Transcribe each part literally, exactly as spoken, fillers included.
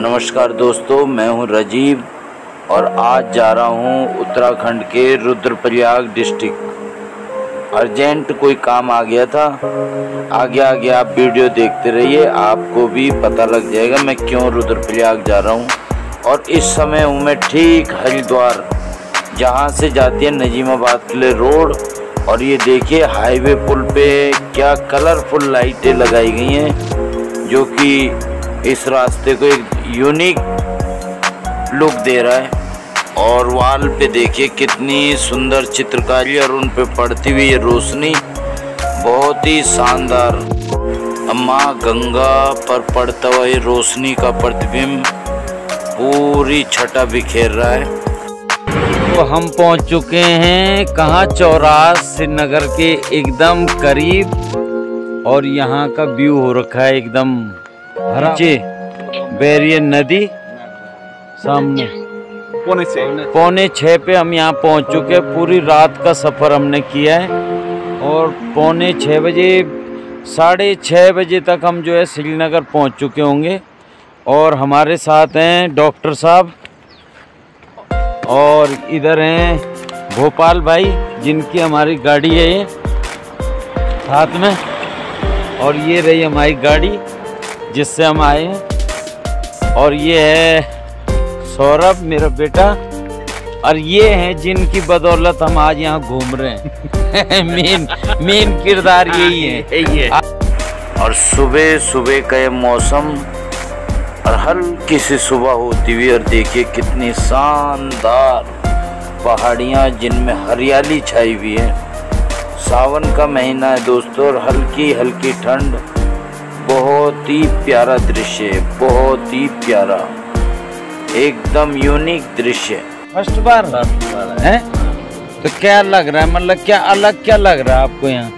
नमस्कार दोस्तों, मैं हूं राजीव और आज जा रहा हूं उत्तराखंड के रुद्रप्रयाग डिस्ट्रिक्ट। अर्जेंट कोई काम आ गया था। आगे आगे आप वीडियो देखते रहिए, आपको भी पता लग जाएगा मैं क्यों रुद्रप्रयाग जा रहा हूं। और इस समय हूं मैं ठीक हरिद्वार, जहां से जाती है नजीमाबाद के लिए रोड। और ये देखिए हाईवे पुल पे क्या कलरफुल लाइटें लगाई गई हैं, जो कि इस रास्ते को एक यूनिक लुक दे रहा है। और वॉल पे देखिए कितनी सुंदर चित्रकारी और उन पे पड़ती हुई ये रोशनी बहुत ही शानदार। माँ गंगा पर पड़ता हुआ ये रोशनी का प्रतिबिंब पूरी छटा बिखेर रहा है। तो हम पहुंच चुके हैं कहाँ, चौराहा श्रीनगर के एकदम करीब। और यहाँ का व्यू हो रखा है एकदम नीचे बैरियर नदी सामने। पौने छः पौने छः पे हम यहाँ पहुँच चुके हैं। पूरी रात का सफ़र हमने किया है और पौने छः बजे साढ़े छः बजे तक हम जो है श्रीनगर पहुँच चुके होंगे। और हमारे साथ हैं डॉक्टर साहब और इधर हैं भोपाल भाई, जिनकी हमारी गाड़ी है ये साथ में। और ये रही हमारी गाड़ी जिससे हम आए हैं। और ये है सौरभ मेरा बेटा। और ये हैं जिनकी बदौलत हम आज यहाँ घूम रहे हैं। मेन मेन किरदार यही है ये। और सुबह सुबह का ये मौसम और हल्की सी सुबह होती हुई, और देखिए कितनी शानदार पहाड़ियाँ जिनमें हरियाली छाई हुई है। सावन का महीना है दोस्तों और हल्की हल्की ठंड। बहुत ही प्यारा दृश्य है, बहुत ही प्यारा, एकदम यूनिक दृश्य। फर्स्ट बार है तो क्या लग रहा है, मतलब क्या अलग क्या लग रहा है आपको यहाँ?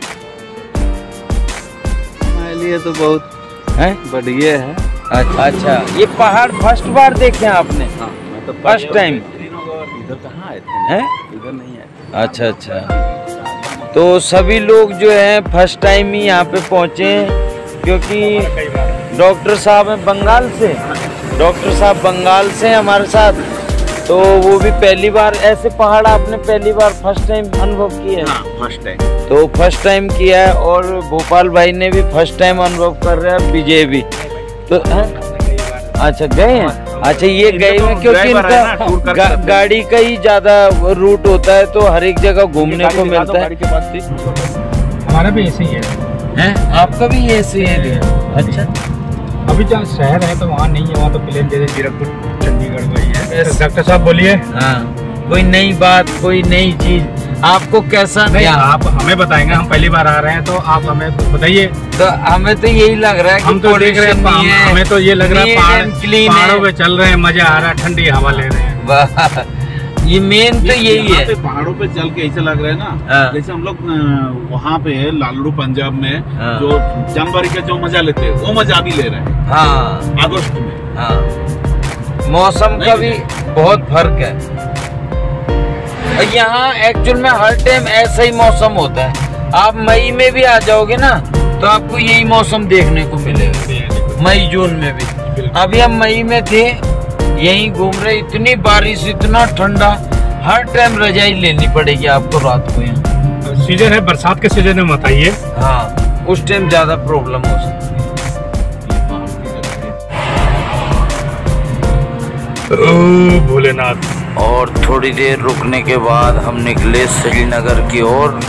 मेरे लिए तो बहुत है बढ़िया है। अच्छा अच्छा, ये पहाड़ फर्स्ट बार देखे आपने? हाँ, मैं तो फर्स्ट टाइम। इधर कहाँ आए थे? हैं? इधर नहीं आए। अच्छा अच्छा, तो सभी लोग जो है फर्स्ट टाइम ही यहाँ पे पहुँचे हैं, क्योंकि डॉक्टर साहब हैं बंगाल से। डॉक्टर साहब बंगाल से हमारे साथ, तो वो भी पहली बार ऐसे पहाड़ आपने पहली बार फर्स्ट टाइम अनुभव किया है? हाँ, फर्स्ट टाइम। तो फर्स्ट टाइम किया है और भोपाल भाई ने भी फर्स्ट टाइम अनुभव कर रहे हैं, विजय भी। तो है? अच्छा गए हैं? अच्छा ये गए हैं क्योंकि इनका गा, गाड़ी का ही ज्यादा रूट होता है, तो हर एक जगह घूमने को मिलता है। हमारा भी ऐसे ही है। हैं? आपका भी ऐसे ही है? अच्छा, अभी जहाँ शहर है तो वहाँ नहीं है, वहाँ तो प्लेन जैसे जीरकपुर चंडीगढ़ वही है। डॉक्टर साहब बोलिए। हाँ, कोई नई बात, कोई नई चीज आपको कैसा? नहीं, आप हमें बताएंगे, हम पहली बार आ रहे हैं तो आप हमें बताइए। तो हमें तो यही लग रहा है कि हम तो देख रहे हैं, हमें तो ये लग रहा है पहाड़ों पे चल रहे हैं, मजा आ रहा है, ठंडी हवा ले रहे हैं। वाह, ये मेन तो यही है। पहाड़ों पे चल के ऐसा लग रहा है ना, जैसे हम लोग वहाँ पे लालड़ू पंजाब में जो जनवरी का जो मजा लेते हैं वो मजा भी ले रहे हैं। हाँ, अगस्त में। हाँ, मौसम का भी बहुत फर्क है। यहाँ एक्चुअल में हर टाइम ऐसा ही मौसम होता है। आप मई में भी आ जाओगे ना तो आपको यही मौसम देखने को मिलेगा, मई जून में भी। अभी हम मई में थे, यहीं घूम रहे, इतनी बारिश, इतना ठंडा, हर टाइम रजाई लेनी पड़ेगी आपको रात को। यहाँ सीजन है, बरसात के सीजन में मत आइए। हाँ, उस टाइम ज्यादा प्रॉब्लम हो सकती है। भोलेनाथ। और थोड़ी देर रुकने के बाद हम निकले श्रीनगर की ओर।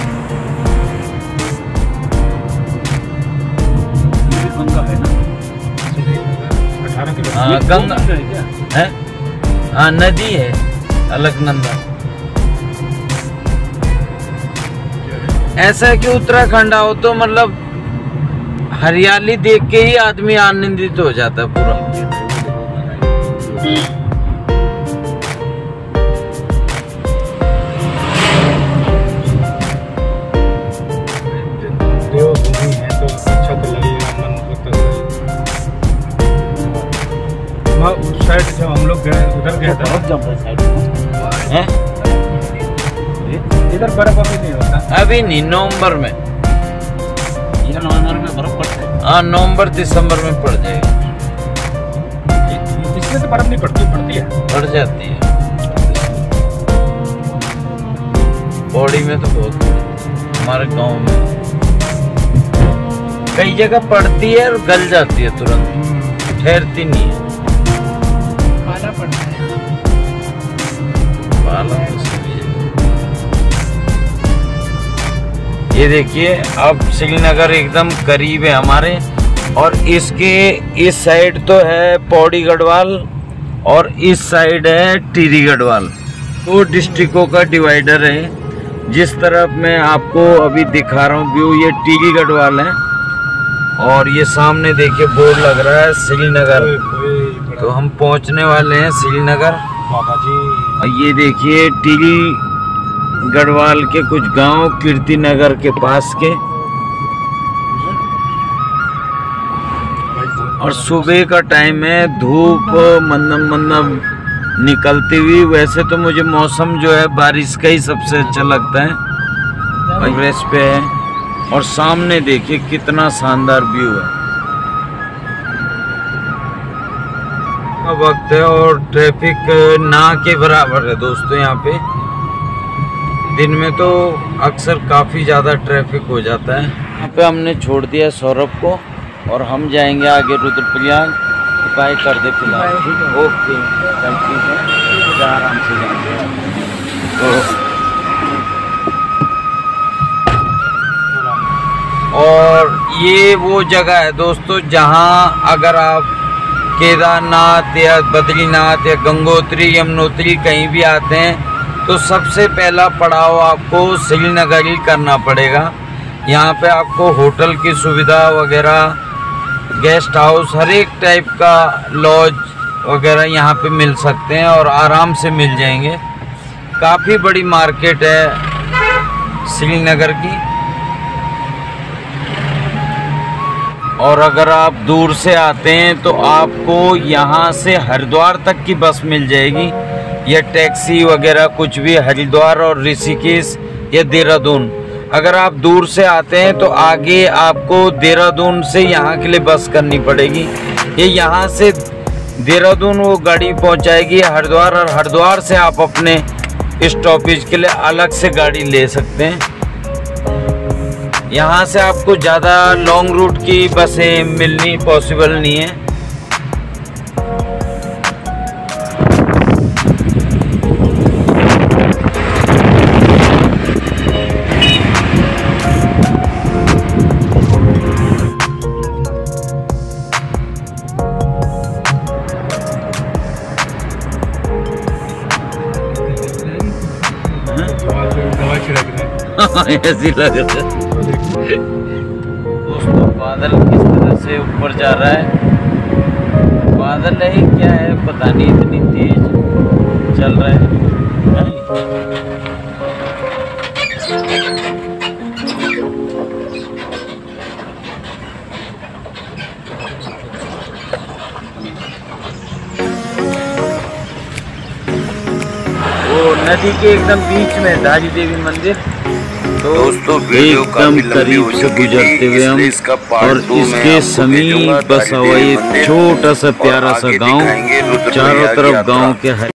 हाँ, गंगा है, हाँ नदी है अलकनंदा। ऐसा है कि उत्तराखंड आओ तो मतलब हरियाली देख के ही आदमी आनंदित हो जाता है पूरा। देवभूमि है तो अच्छा तो लगेगा, मन को तसल्ली। उस साइड जब हम लोग गए, उधर गए थे, इधर बर्फ अभी नहीं होता। अभी नहीं, नवंबर में। इधर नवंबर में बर्फ पड़ता है। हाँ, नवंबर दिसंबर में पड़ जाएगा। पिछले बर्फ नहीं पड़ती, पड़ती है, पड़ जाती है। पौड़ी में तो बहुत पड़ती है, हमारे गांव में कई जगह पड़ती है और गल जाती है तुरंत, ठहरती नहीं है। पाला पड़ता है, पाला तो सही है। ये देखिए अब श्रीनगर एकदम करीब है हमारे, और इसके इस साइड तो है पौड़ी गढ़वाल और इस साइड है टिहरी गढ़वाल। दो डिस्ट्रिक्टों का डिवाइडर है। जिस तरफ मैं आपको अभी दिखा रहा हूँ व्यू, ये टिहरी गढ़वाल है, और ये सामने देखिए बोर्ड लग रहा है श्रीनगर। तो हम पहुँचने वाले हैं श्रीनगर बाबा जी। और ये देखिए टिहरी गढ़वाल के कुछ गांव कीर्ति नगर के पास के, और सुबह का टाइम है, धूप मंदम मंदम निकलती हुई। वैसे तो मुझे मौसम जो है बारिश का ही सबसे अच्छा लगता है। एवरेस्ट पे है और सामने देखिए कितना शानदार व्यू है। वक्त है और ट्रैफिक ना के बराबर है दोस्तों यहाँ पे। दिन में तो अक्सर काफ़ी ज़्यादा ट्रैफिक हो जाता है। यहाँ पे हमने छोड़ दिया सौरभ को और हम जाएंगे आगे रुद्रप्रयाग। बाय कर दे फिलहाल, ओके चल ठीक है, आराम से जाएंगे। तो और ये वो जगह है दोस्तों जहाँ अगर आप केदारनाथ या बद्रीनाथ या गंगोत्री यमुनोत्री कहीं भी आते हैं तो सबसे पहला पड़ाव आपको श्रीनगर ही करना पड़ेगा। यहाँ पे आपको होटल की सुविधा वगैरह, गेस्ट हाउस, हर एक टाइप का लॉज वगैरह यहाँ पे मिल सकते हैं और आराम से मिल जाएंगे। काफ़ी बड़ी मार्केट है श्रीनगर की। और अगर आप दूर से आते हैं तो आपको यहाँ से हरिद्वार तक की बस मिल जाएगी, या टैक्सी वगैरह कुछ भी, हरिद्वार और ऋषिकेश या देहरादून। अगर आप दूर से आते हैं तो आगे आपको देहरादून से यहाँ के लिए बस करनी पड़ेगी। ये यहाँ से देहरादून वो गाड़ी पहुँचाएगी हरिद्वार, और हरिद्वार से आप अपने स्टॉपेज के लिए अलग से गाड़ी ले सकते हैं। यहाँ से आपको ज़्यादा लॉन्ग रूट की बसें मिलनी पॉसिबल नहीं है। ऐसी लग रहा है दोस्तों। बादल किस तरह से ऊपर जा रहा है, बादल है क्या है पता नहीं, इतनी तेज चल रहा है। वो नदी के एकदम बीच में धारी देवी मंदिर। तो दोस्तों एकदम करीब से गुजरते हुए हम, और इसके समीप बसा हुआ ये छोटा सा प्यारा सा गांव, चारों तरफ गांव के है।